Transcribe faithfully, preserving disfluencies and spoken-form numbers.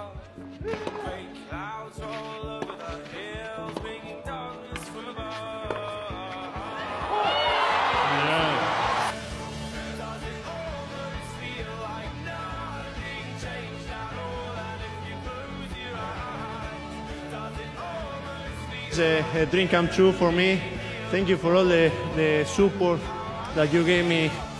It's a, a dream come true for me. Thank you for all the, the support that you gave me